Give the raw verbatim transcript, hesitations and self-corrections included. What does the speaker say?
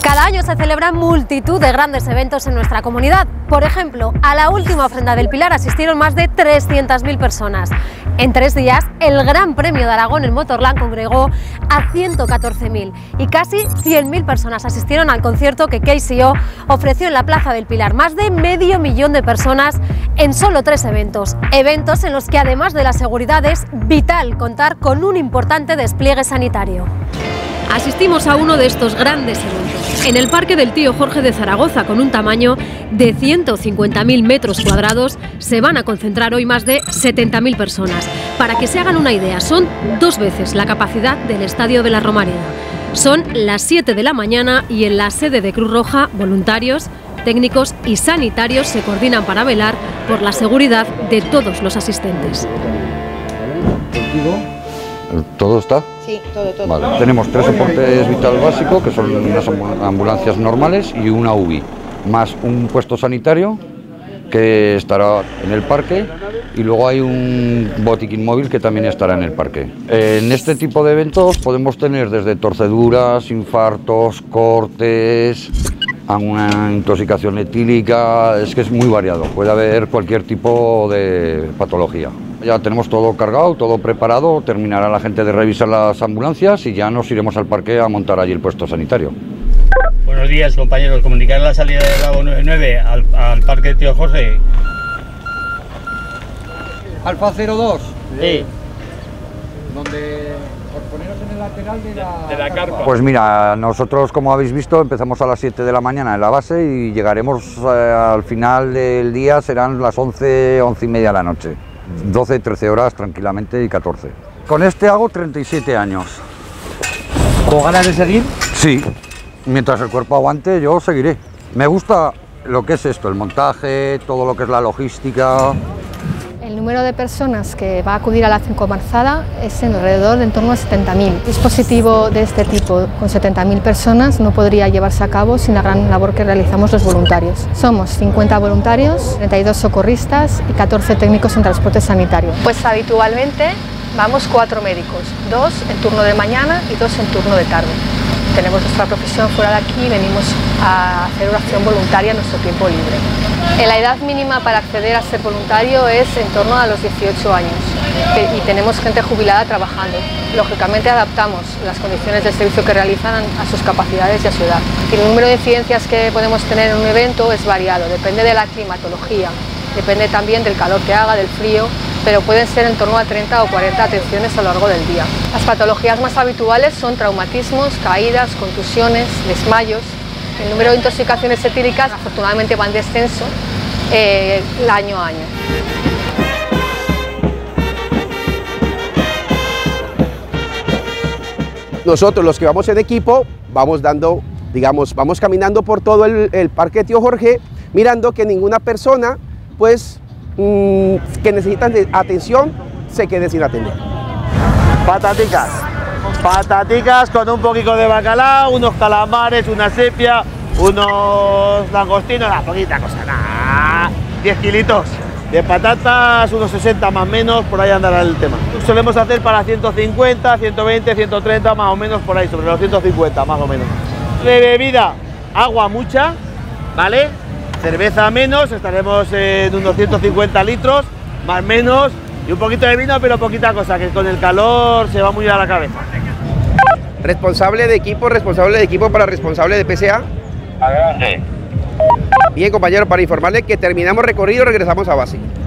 Cada año se celebran multitud de grandes eventos en nuestra comunidad. Por ejemplo, a la última ofrenda del Pilar asistieron más de trescientas mil personas. En tres días, el Gran Premio de Aragón en Motorland congregó a ciento catorce mil y casi cien mil personas asistieron al concierto que K C O ofreció en la Plaza del Pilar. Más de medio millón de personas en solo tres eventos. Eventos en los que, además de la seguridad, es vital contar con un importante despliegue sanitario. Asistimos a uno de estos grandes eventos, en el Parque del Tío Jorge de Zaragoza, con un tamaño de ciento cincuenta mil metros cuadrados. Se van a concentrar hoy más de setenta mil personas. Para que se hagan una idea, son dos veces la capacidad del Estadio de la Romareda. Son las siete de la mañana y en la sede de Cruz Roja, voluntarios, técnicos y sanitarios se coordinan para velar por la seguridad de todos los asistentes. ¿Todo está? Sí, todo, todo. Vale. Tenemos tres soportes vital básicos, que son unas ambulancias normales y una U B I, más un puesto sanitario que estará en el parque, y luego hay un botiquín móvil que también estará en el parque. En este tipo de eventos podemos tener desde torceduras, infartos, cortes, a una intoxicación etílica. Es que es muy variado, puede haber cualquier tipo de patología. Ya tenemos todo cargado, todo preparado, terminará la gente de revisar las ambulancias y ya nos iremos al parque a montar allí el puesto sanitario. Buenos días, compañeros. Comunicar la salida del Bravo noventa y nueve al, al Parque de Tío Jorge. Alfa cero dos. Sí. Donde os poneros en el lateral de la, de la carpa. Pues mira, nosotros, como habéis visto, empezamos a las siete de la mañana en la base y llegaremos eh, al final del día, serán las once, once y media de la noche. doce, trece horas tranquilamente y catorce. Con este hago treinta y siete años. ¿Con ganas de seguir? Sí, mientras el cuerpo aguante yo seguiré. Me gusta lo que es esto, el montaje, todo lo que es la logística. El número de personas que va a acudir a la cincomarzada es en alrededor de en torno a setenta mil. Un dispositivo de este tipo con setenta mil personas no podría llevarse a cabo sin la gran labor que realizamos los voluntarios. Somos cincuenta voluntarios, treinta y dos socorristas y catorce técnicos en transporte sanitario. Pues habitualmente vamos cuatro médicos, dos en turno de mañana y dos en turno de tarde. Tenemos nuestra profesión fuera de aquí y venimos a hacer una acción voluntaria en nuestro tiempo libre. La edad mínima para acceder a ser voluntario es en torno a los dieciocho años y tenemos gente jubilada trabajando. Lógicamente adaptamos las condiciones del servicio que realizan a sus capacidades y a su edad. El número de incidencias que podemos tener en un evento es variado, depende de la climatología, depende también del calor que haga, del frío, pero pueden ser en torno a treinta o cuarenta atenciones a lo largo del día. Las patologías más habituales son traumatismos, caídas, contusiones, desmayos. El número de intoxicaciones etílicas afortunadamente va en descenso eh, año a año. Nosotros, los que vamos en equipo, vamos dando, digamos, vamos caminando por todo el, el Parque de Tío Jorge, mirando que ninguna persona, pues, mmm, que necesita atención, se quede sin atender. Pataticas. Pataticas con un poquito de bacalao, unos calamares, una sepia, unos langostinos, una poquita cosa, nada. diez kilitos de patatas, unos sesenta más o menos, por ahí andará el tema. Solemos hacer para ciento cincuenta, ciento veinte, ciento treinta, más o menos por ahí, sobre los ciento cincuenta más o menos. De bebida, agua mucha, ¿vale? Cerveza menos, estaremos en unos ciento cincuenta litros, más o menos, y un poquito de vino, pero poquita cosa, que con el calor se va muy a la cabeza. Responsable de equipo, responsable de equipo para responsable de P S A. Adelante. Bien, compañero, para informarle que terminamos recorrido y regresamos a base.